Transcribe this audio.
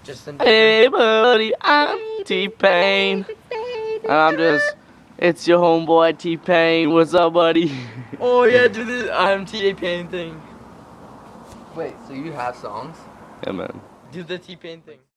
Justin. Hey buddy, I'm Tpain. It's your homeboy Tpain. What's up, buddy? Oh yeah, do this Tpain thing. Wait, so you have songs? Yeah, man. Do the Tpain thing.